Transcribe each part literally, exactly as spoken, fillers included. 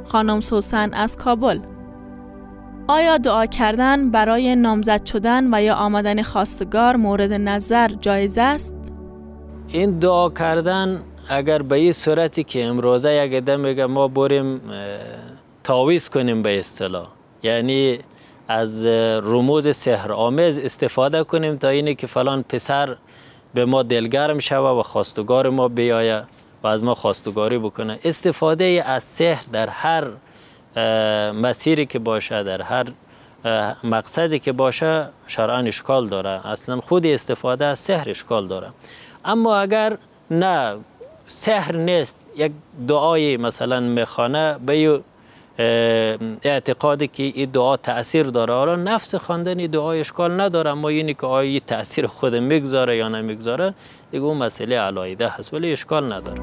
خانم سوسن از کابل: آیا دعا کردن برای نامزد شدن و یا آمدن خواستگار مورد نظر جایز است؟ این دعا کردن اگر به این صورتی که امروزه یک عده میگه ما بریم تعویض کنیم به اصطلاح، یعنی از رموز سحرآمیز استفاده کنیم تا اینه که فلان پسر به ما دلگرم شوه و خواستگار ما بیایه و از ما خواستگاری بکنه. استفاده از سحر در هر مسیری که باشه، در هر مقصدی که باشه، شرعاً اشکال داره. اصلا خود استفاده از سحر اشکال داره. اما اگر نه سحر نیست، یک دعای مثلا میخوانه به اعتقادی که این دعا تأثیر داره، حالا نفس خواندن دعای اشکال نداره، اما اینی که آیا تأثیر خود میگذاره یا نمیگذاره دیگه اون مسئله علایده هست، ولی اشکال نداره.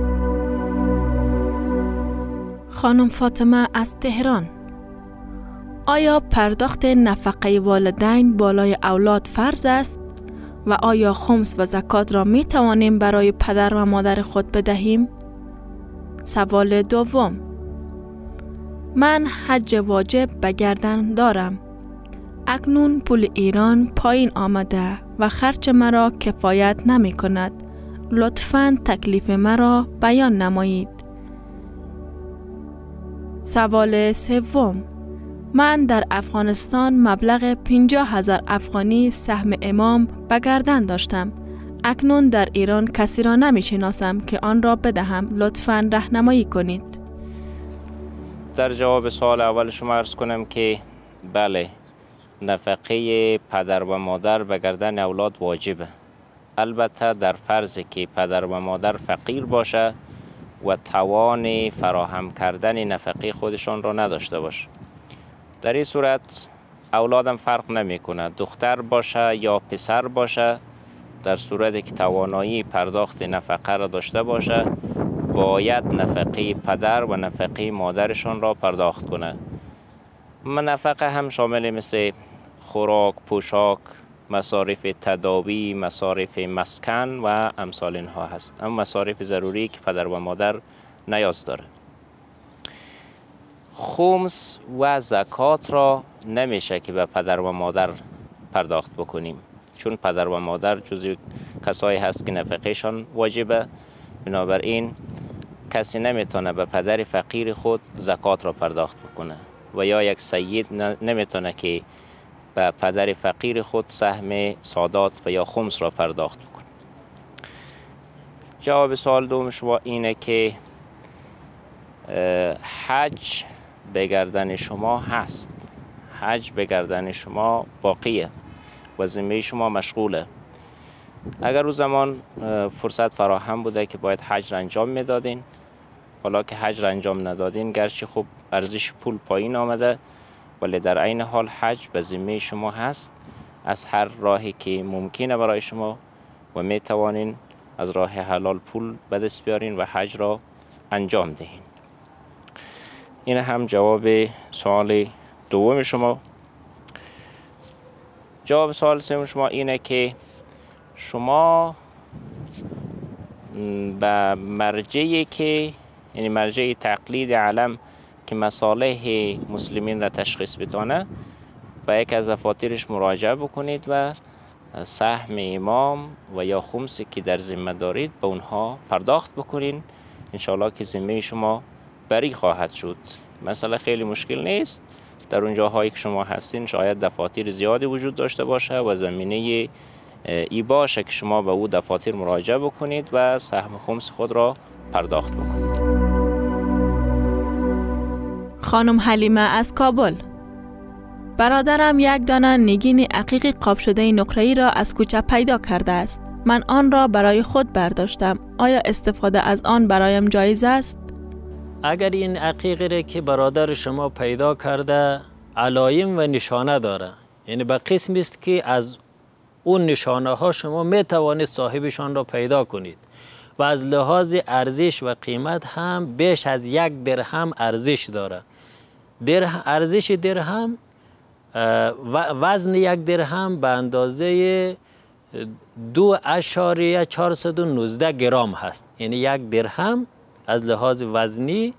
خانم فاطمه از تهران: آیا پرداخت نفقه والدین بالای اولاد فرض است و آیا خمس و زکات را می توانیم برای پدر و مادر خود بدهیم؟ سوال دوم: من حج واجب به گردن دارم. اکنون پول ایران پایین آمده و خرچ مرا کفایت نمی کند. لطفاً تکلیف مرا بیان نمایید. سوال سوم: من در افغانستان مبلغ پنجاه هزار افغانی سهم امام به گردن داشتم. اکنون در ایران کسی را نمی شناسم که آن را بدهم. لطفاً راهنمایی کنید. در جواب سوال اول شما عرض کنم که بله، نفقه پدر و مادر به گردن اولاد واجبه، البته در فرض که پدر و مادر فقیر باشه و توان فراهم کردن نفقه خودشان را نداشته باشه. در این صورت اولادم فرق نمی کنه، دختر باشه یا پسر باشه، در صورتی که توانایی پرداخت نفقه را داشته باشه باید نفقه پدر و نفقه مادرشان را پرداخت کنه. نفقه هم شامل مثل خوراک، پوشاک، مصارف تداوی، مصارف مسکن و امثال اینها هست. اما مصارف ضروری که پدر و مادر نیاز داره. خمس و زکات را نمیشه که به پدر و مادر پرداخت بکنیم، چون پدر و مادر جزو کسایی هست که نفقهشان واجبه. بنابراین کسی نمیتونه به پدر فقیر خود زکات را پرداخت بکنه و یا یک سید نمیتونه که به پدر فقیر خود سهم سادات و یا خمس را پرداخت بکنه. جواب سوال دوم شما اینه که حج به گردن شما هست، حج به گردن شما باقیه و ذمه شما مشغوله. اگر روز زمان فرصت فراهم بوده که باید حج را انجام میدادین، حالا که حج را انجام ندادین، گرچه خوب ارزش پول پایین آمده ولی در عین حال حج به ذمه شما هست از هر راهی که ممکنه برای شما و می توانین از راه حلال پول به دست بیارین و حج را انجام دهین. این هم جواب سوال دوم شما. جواب سوال سوم شما اینه که شما به مرجعی که یعنی مرجع تقلید علم که مصالح مسلمین را تشخیص بتانه به یک از دفاترش مراجعه بکنید و سهم امام و یا خمسی که در ذمه دارید به اونها پرداخت بکنین. انشاءالله که ذمه شما بری خواهد شد. مسئله خیلی مشکل نیست. در اون جاهایی که شما هستین شاید دفاتر زیادی وجود داشته باشه و زمینه ای باشه که شما به او دفاتر مراجعه بکنید و سهم خمس خود را پرداخت بکنید. خانم حلیمه از کابل: برادرم یک دانه نگین عقیق قاب شده نقره‌ای را از کوچه پیدا کرده است. من آن را برای خود برداشتم. آیا استفاده از آن برایم جایز است؟ اگر این عقیقی را که برادر شما پیدا کرده علایم و نشانه داره، یعنی به قسمی است که از اون نشانه ها شما می توانید صاحبشان را پیدا کنید و از لحاظ ارزش و قیمت هم بیش از یک درهم ارزش داره. درهم ارزش درهم وزن یک درهم به اندازه دو اشاریه چهارصد و نوزده گرم هست. یعنی یک درهم از لحاظ وزنی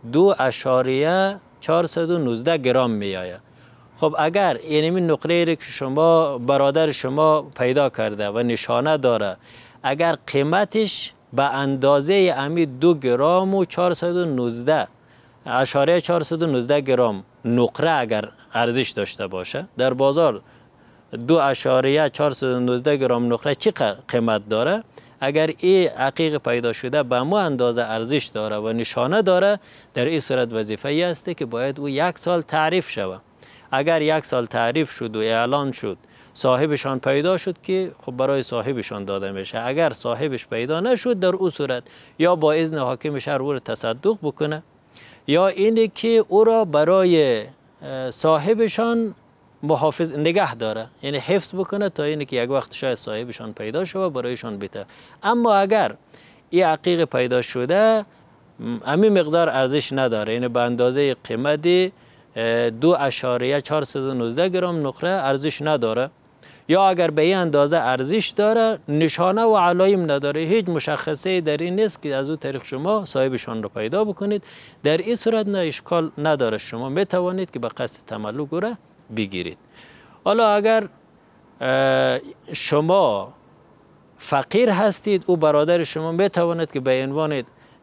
دو اشاریه چهارصد و نوزده گرم می آید. خب اگر اینمی نقره را که شما برادر شما پیدا کرده و نشانه داره، اگر قیمتش به اندازه امی دو گرم و چهارصد و نوزده اشاریه چهارصد و نوزده گرم نقره اگر ارزش داشته باشه در بازار، دو اشاریه چهارصد و نوزده گرم نقره چی قیمت داره؟ اگر این عقیق پیدا شده به مو اندازه ارزش داره و نشانه داره، در این صورت وظیفه ای است که باید او یک سال تعریف شود. اگر یک سال تعریف شد و اعلان شد، صاحبشان پیدا شد که خب برای صاحبشان داده میشه. اگر صاحبش پیدا نشد، در او صورت یا با اذن حاکم شهر او را تصدق بکنه، یا اینه که او را برای صاحبشان محافظ نگه داره، یعنی حفظ بکنه تا اینه که یک وقت شاید صاحبشان پیدا شود برایشان بده. اما اگر این عقیق پیدا شده همین مقدار ارزش نداره، یعنی به اندازه قیمت دو اشاریه چهارصد و نوزده گرم نقره ارزش نداره، یا اگر به این اندازه ارزش داره نشانه و علایم نداره، هیچ مشخصه در این نیست که از او طریق شما صاحبشان رو پیدا بکنید، در این صورت نه اشکال نداره، شما می توانید که به قصد تملک او را بگیرید. حالا اگر شما فقیر هستید، او برادر شما می تواند که به عنوان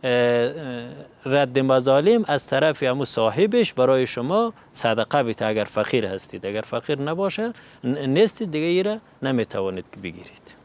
رد مظالم از طرف همون صاحبش برای شما صدقه بده اگر فقیر هستید. اگر فقیر نباشه نیستید دیگه ای را نمی توانید که بگیرید.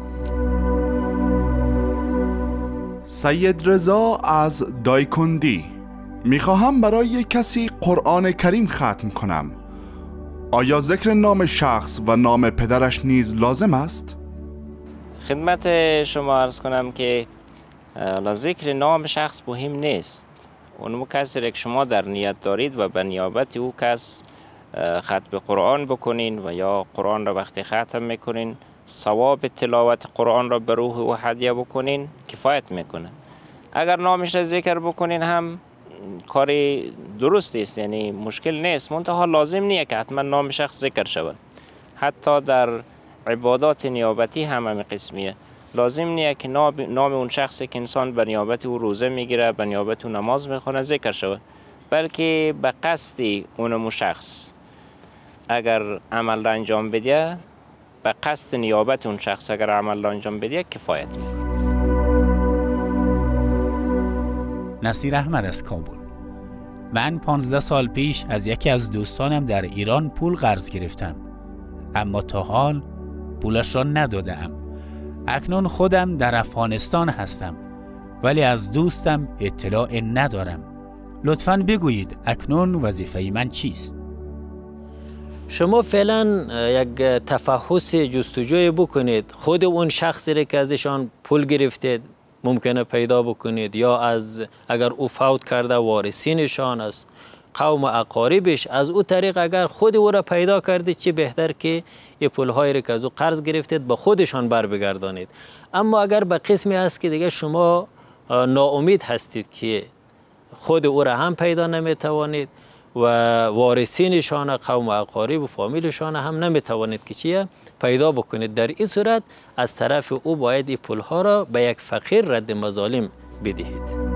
سید رضا از دایکندی: میخواهم برای کسی قرآن کریم ختم کنم، آیا ذکر نام شخص و نام پدرش نیز لازم است؟ خدمت شما عرض کنم که ذکر نام شخص مهم نیست. اون کسی را که شما در نیت دارید و به نیابت او کس ختم قرآن بکنین و یا قرآن را وقتی ختم میکنین ثواب تلاوت قرآن را به روح او هدیه بکنین کفایت میکنه. اگر نامش را ذکر بکنین هم کاری درست است، یعنی مشکل نیست، منتها لازم نیه که حتما نام شخص ذکر شود. حتی در عبادات نیابتی هم همین قسمیه، لازم نیه که نام اون شخصی که انسان به نیابت او روزه میگیره، به نیابت او نماز میخونه ذکر شود، بلکه به قصد اون شخص اگر عمل را انجام بده، به قصد نیابت اون شخص اگر عمل را انجام بده کفایت میکنه. نصیر احمد از کابل: من پانزده سال پیش از یکی از دوستانم در ایران پول قرض گرفتم، اما تا حال پولش را ندادم. اکنون خودم در افغانستان هستم ولی از دوستم اطلاع ندارم. لطفاً بگویید اکنون وظیفه من چیست؟ شما فعلا یک تفحص جستجوی بکنید، خود اون شخصی را که ازشان پول گرفتید ممکنه پیدا بکنید، یا از اگر او فوت کرده وارثینشان، از قوم و اقاربش، از او طریق اگر خود او را پیدا کردید چه بهتر که این پولهایی را که از او قرض گرفتید به خودشان بر بگردانید. اما اگر به قسمی هست که دیگه شما ناامید هستید که خود او را هم پیدا نمیتوانید و وارثینشان قوم و اقارب و فامیلشان هم نمیتوانید که چیه پیدا بکنید، در این صورت از طرف او باید این پولها را به یک فقیر رد مظالم بدهید.